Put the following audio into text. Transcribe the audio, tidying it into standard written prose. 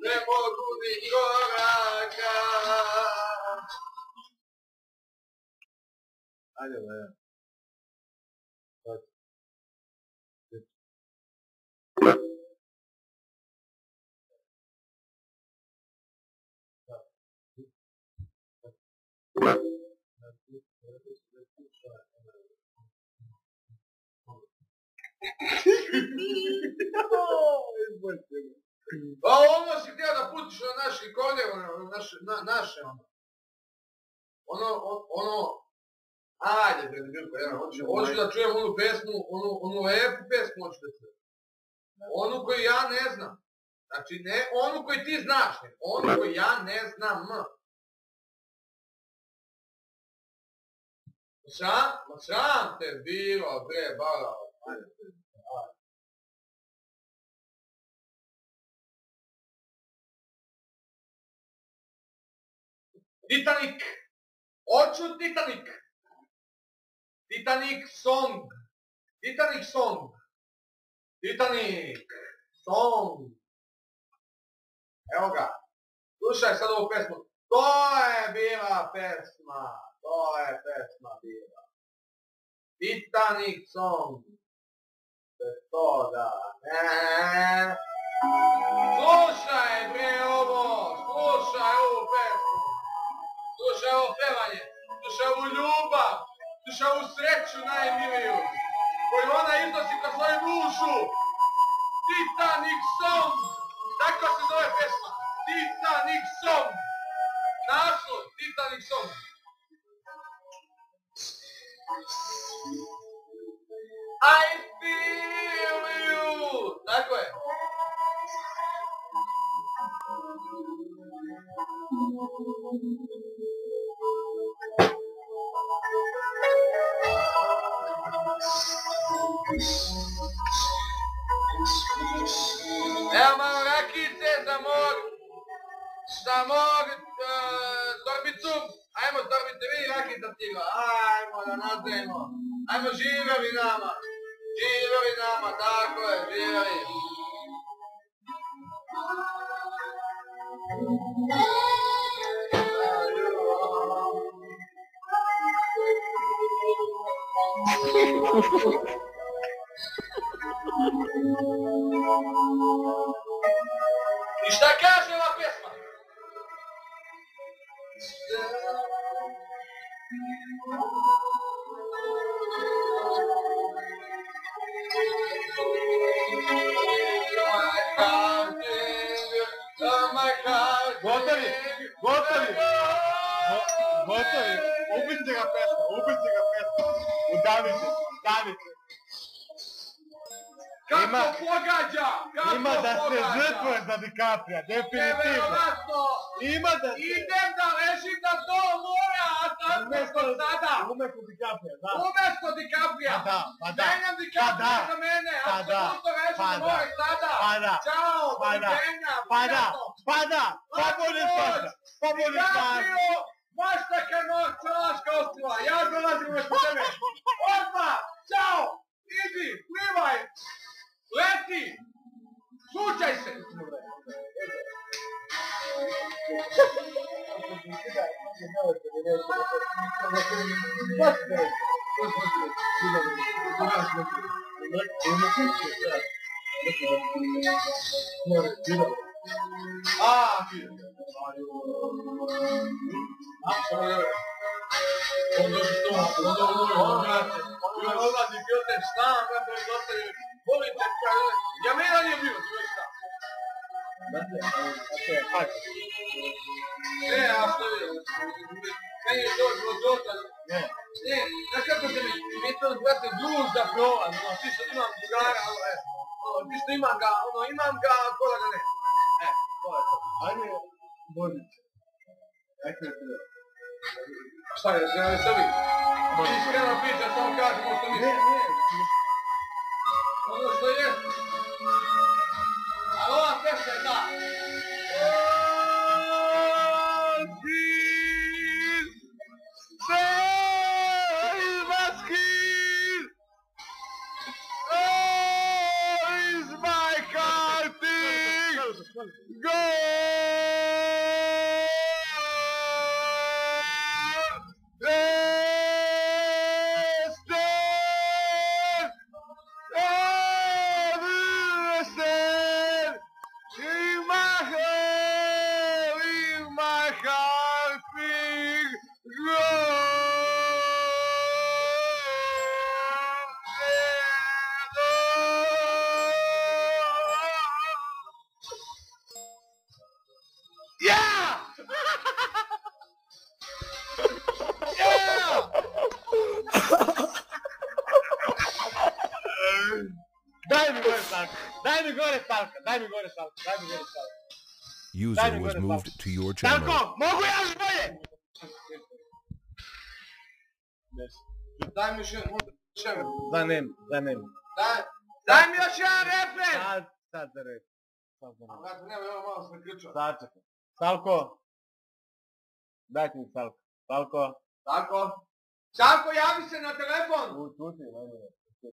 ne mogu ni koraka. Ajde, ajde. A ono si htio da pustiš na naših konjeva, naše ono, ajde bre, hoću da čujem onu pesmu, onu lepu pesmu hoću da čujem. Onu koju ja ne znam. Znači ne onu koju ti znaš, ne, onu koju ja ne znam. Sram te bilo, bre, balao. Ajde, bre. Titanic! Hoću Titanic! Titanic song! Titanic song! Titanic song! Evo ga! Slušaj sad ovu pesmu. To je bila pesma! To je pesma bila. Titanic song! To da ne... Slušaj bre ovo! Slušaj ovu pesmu! Slušaj ovo pevanje, slušaj ovu ljubav, slušaj ovu sreću najmiliju, koju ona iznosi kroz svoju dušu. Titanic song, tako se zove pesma, Titanic song, naslov Titanic song. I feel you, tako je. Evo malo rakice za mog torbicu. Ajmo torbice, vidi rakica stigla. Ajmo da nazdravimo. Ajmo živjeli nama. Živjeli nama, tako je, živjeli. I šta kaže ova pjesma? Gotovi, ubite ga pesma, udavite. Kako pogađa? Ima da se žrtvuje za DiCapria, definitivno. Ima da se... Idem da ležim na to mora, a umjesto sada. Umjesto DiCapria, da. Umjesto DiCapria. Pa da. Menjam DiCapria za mene, apsolutno ležim na more sada. Ćao, doviđenja, Pa bolje spasa. DiCaprio, maštaka noć, čelaška ostila, ja dolazim umjesto tebe. Odmah, ćao, idi, plivaj, leti, slučaj se. Ja meni nije bio, sve šta. Ne, a što je? Meni je to života. Ne, znaš kako se mi to brate druž da prova, ti što imam drugara, ti što imam ga, kola ga ne. To je to. Ajde, boljice. Ajde se da. Šta je, se ne sebi? Iskreno priča, samo kažemo što mislim. Ne. Ono što je. A ova pesma je ta. User was moved to your channel. Tako, mogu ja još bolje! Daj mi još jedan, Zanem. Daj mi još jedan refren! Sad za red. Brate, nema, evo malo sam krčao. Sad čekaj. Salko. Dajte mi Salko. Salko. Tako. Salko, javi se na telefon! Čuti,